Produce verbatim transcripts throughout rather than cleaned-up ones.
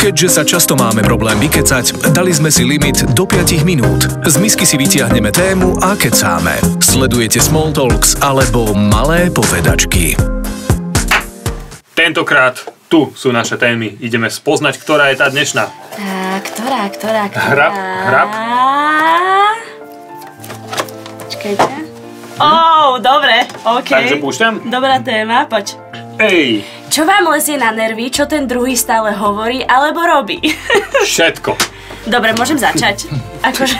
Keďže sa často máme problém vykecať, dali sme si limit do päť minút. Z misky si vytiahneme tému a kecáme. Sledujete Small Talks alebo malé povedačky. Tentokrát tu sú naše témy. Ideme spoznať, ktorá je tá dnešná. Tá, ktorá, ktorá, ktorá... Hrab, hrab. Počkajte. Oh, dobre, OK. Takže púšťam? Dobrá téma, poď. Ej. Čo vám lezie na nervy, čo ten druhý stále hovorí alebo robí? Všetko. Dobre, môžem začať. Akože...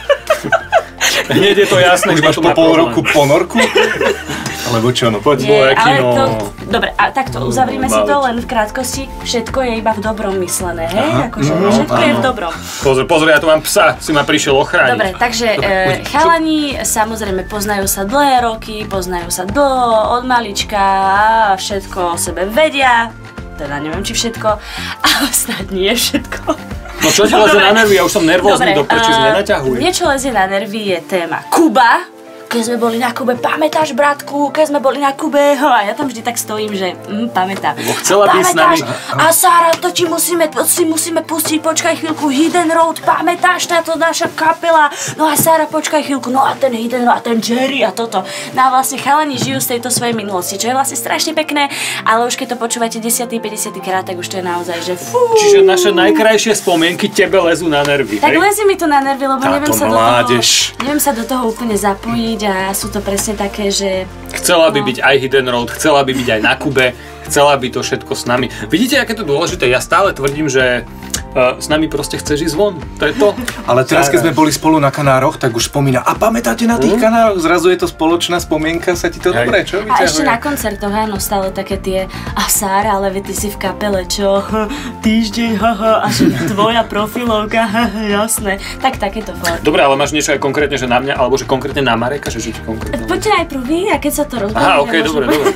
Hneď je to jasné, už máš po pol roku ponorku? Alebo čo, no poď. Nie, ale to... Dobre, a takto, uzavrime si to len v krátkosti. Všetko je iba v dobrom myslené, hej? Aha, akože no, všetko áno. je v dobrom. Pozor, pozor, ja tu mám psa, si ma prišiel ochrániť. Dobre, takže Dobre, e, chalani samozrejme poznajú sa dlhé roky, poznajú sa dlho, od malička a všetko o sebe vedia. Teda neviem, či všetko, ale snad nie všetko. No čo ti lezie na nervy? Ja už som nervózny, do prečo uh, nenaťahuj. Niečo lezie na nervy je téma Kuba. Keď sme boli na Kube, pamätáš, bratku, keď sme boli na Kube, ho, a ja tam vždy tak stojím, že hm, pamätám. Bo chcela byť s nami. A Sára, to ti musíme, to si musíme pustiť, počkaj chvíľku, Hidden Road, pamätáš, táto naša kapela? No a Sára, počkaj chvíľku, no a ten Hidden Road, a ten Jerry a toto. No a vlastne chalani žijú z tejto svojej minulosti, čo je vlastne strašne pekné, ale už keď to počúvate desiaty, päťdesiaty krát, tak už to je naozaj, že fú. Čiže naše najkrajšie spomienky tebe lezú na nervy, tak hej? lezie mi to na nervy, lebo neviem sa, do toho, neviem sa do toho úplne zapojiť. A sú to presne také, že... Chcela by no. byť aj Hidden Road, chcela by byť aj na Kube, chcela by to všetko s nami. Vidíte, aké to dôležité? Ja stále tvrdím, že uh, s nami proste chceš ísť von. To je to. Ale teraz, keď sme boli spolu na Kanároch, tak už spomína, a pamätáte na tých mm. Kanároch? Zrazu je to spoločná spomienka, sa ti to Hej. dobre, čo? A ešte na koncertoch, áno, stále také tie, a Sára, ale ty si v kapele, čo? Týždeň, haha, a že tvoja profilovka, haha, jasné. Tak takéto fakt. Dobre, ale máš niečo aj konkrétne, že na mňa, alebo že konkrétne na Mareka, že žiť konkrétne? Poďte najprv vy, a keď sa to rozbaví. Aha, okej, okay, dobre, dobre.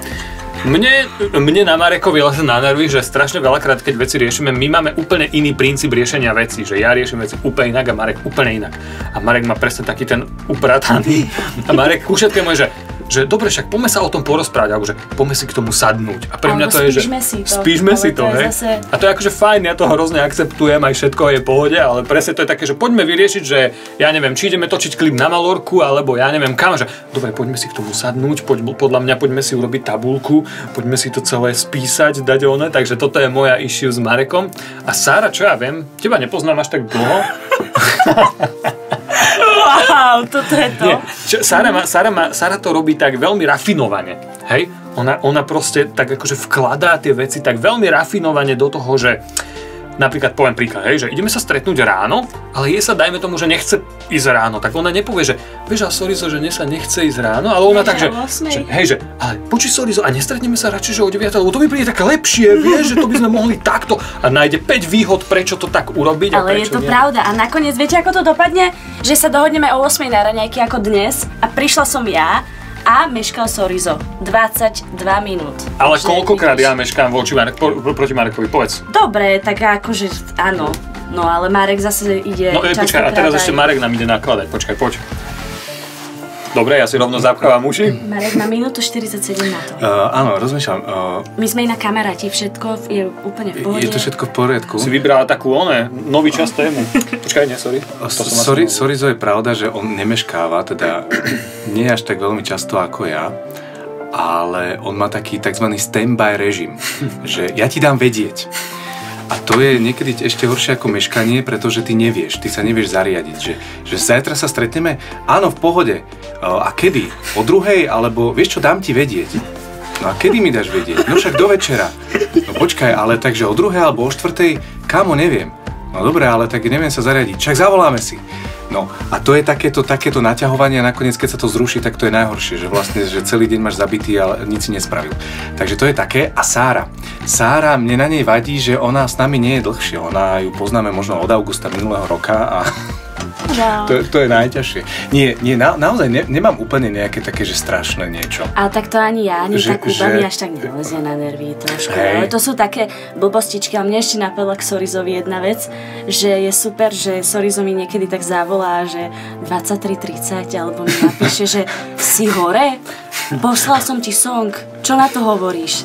Mne, mne na Marekovi leze na nervy, že strašne veľakrát, keď veci riešime, my máme úplne iný princíp riešenia vecí, že ja riešim veci úplne inak a Marek úplne inak. A Marek má presne taký ten uprataný. A Marek ku všetkému je, že že dobre, však poďme sa o tom porozprávať, alebo že poďme si k tomu sadnúť. A pre mňa to je, že si to. spíšme si to, hej. Zase... A to je akože fajn, ja to hrozne akceptujem, aj všetko je v pohode, ale presne to je také, že poďme vyriešiť, že ja neviem, či ideme točiť klip na Malorku, alebo ja neviem kam, že dobre, poďme si k tomu sadnúť, poď, podľa mňa poďme si urobiť tabuľku, poďme si to celé spísať, dať one, takže toto je moja issue s Marekom. A Sára, čo ja viem, teba nepoznám až tak dlho. Wow, toto je to. Nie, čo, Sára, má, Sára, má, Sára to robí tak veľmi rafinovane, hej? Ona, ona proste tak akože vkladá tie veci tak veľmi rafinovane do toho, že napríklad poviem príklad, hej, že ideme sa stretnúť ráno, ale jej sa dajme tomu, že nechce ísť ráno, tak ona nepovie, že vieš, a Sorizo, že dnes sa nechce ísť ráno, ale ona tak, že, že hej, že ale počuj Sorizo, a nestretneme sa radšej, že o deviatej, lebo to mi príde také lepšie, vieš, že to by sme mohli takto a nájde päť výhod, prečo to tak urobiť a ale prečo je to nie. Pravda a nakoniec viete, ako to dopadne? Že sa dohodneme o ôsmej na raňajky ako dnes a prišla som ja a meškal Sorizo dvadsaťdva minút. Ale koľkokrát ja meškám voči Marek, po, proti Marekovi, povedz. Dobre, tak akože áno. No ale Marek zase ide no, častokrát. No počkaj, a teraz aj... ešte Marek nám ide nakladať, počkaj, poď. Dobre, ja si rovno zapchávam uši. Marek má minútu štyridsaťsedem na to. Uh, áno, rozmýšľam. Uh, My sme inak kamaráti, všetko je úplne v pohode. Je to všetko v poriadku. Si vybrala takú, one, nový čas tému. Počkaj, nie, sorry. Sorry, Sorizo je pravda, že on nemeškáva, teda nie až tak veľmi často ako ja, ale on má taký tzv. Standby režim, že ja ti dám vedieť. A to je niekedy ešte horšie ako meškanie, pretože ty nevieš, ty sa nevieš zariadiť, že, že zajtra sa stretneme, áno, v pohode. A kedy? O druhej? Alebo vieš čo, dám ti vedieť. No a kedy mi dáš vedieť? No však do večera. No počkaj, ale takže o druhej alebo o štvrtej, kámo, neviem. No dobre, ale tak neviem sa zariadiť, však zavoláme si. No a to je takéto, takéto naťahovanie a nakoniec, keď sa to zruší, tak to je najhoršie, že vlastne, že celý deň máš zabitý, ale nič si nespravil. Takže to je také. A Sára. Sára, mne na nej vadí, že ona s nami nie je dlhšie. Ona ju poznáme možno od augusta minulého roka a No. To, to je najťažšie. Nie, nie na, naozaj ne, nemám úplne nejaké také, že strašné niečo. Ale tak to ani ja, ani že, takú že... mi až tak nelezie na nervy trošku. Hej. Ale to sú také blbostičky. A mne ešte napadla k Sorizovi jedna vec, že je super, že Sorizo mi niekedy tak zavolá, že dvadsaťtri tridsať, alebo mi napíše, že si hore? Poslal som ti song, čo na to hovoríš?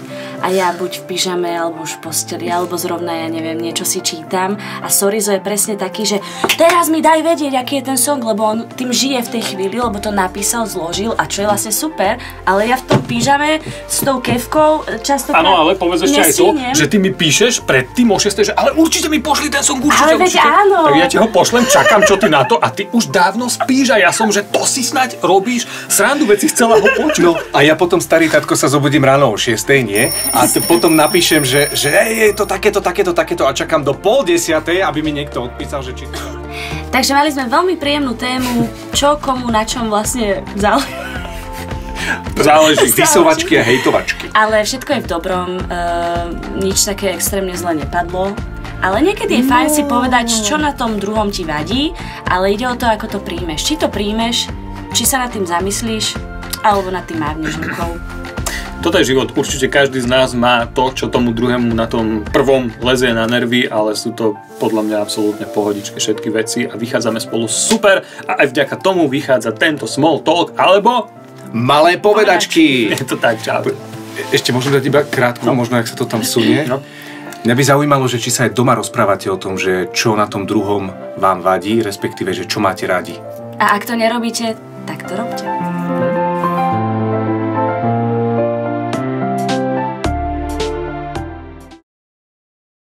a ja buď v pyžame, alebo už v posteli, alebo zrovna, ja neviem, niečo si čítam a Sorizo je presne taký, že teraz mi daj vedieť, aký je ten song, lebo on tým žije v tej chvíli, lebo to napísal, zložil a čo je vlastne super, ale ja v tom pyžame s tou kevkou častokrát áno, ale povedz ešte aj to, nesíniem. že ty mi píšeš predtým o šiestej, že ale určite mi pošli ten song, určite, Ale veď určite. áno. Tak ja ti ho pošlem, čakám, čo ty na to a ty už dávno spíš a ja som, že to si snáď robíš srandu, veci z celého počuť. No a ja potom, starý tatko, sa zobudím ráno o šiestej, nie? A t- potom napíšem, že, že hej, je to takéto, takéto, takéto a čakám do pol desiatej, aby mi niekto odpísal, že či to... Takže mali sme veľmi príjemnú tému, čo komu na čom vlastne záleží. Záleží. Vysovačky a hejtovačky. Ale všetko je v dobrom, uh, nič také extrémne zle nepadlo. Ale niekedy je fajn si povedať, čo na tom druhom ti vadí, ale ide o to, ako to príjmeš. Či to príjmeš, či sa nad tým zamyslíš, alebo nad tým mávneš rukou. Toto je život. Určite každý z nás má to, čo tomu druhému na tom prvom lezie na nervy, ale sú to podľa mňa absolútne pohodičky všetky veci a vychádzame spolu super a aj vďaka tomu vychádza tento small talk, alebo... Malé povedačky. Je to tak, čau. Ešte môžem dať iba krátku, no. Možno, ak sa to tam sunie. No. Mňa by zaujímalo, že či sa aj doma rozprávate o tom, že čo na tom druhom vám vadí, respektíve, že čo máte radi. A ak to nerobíte, tak to robte.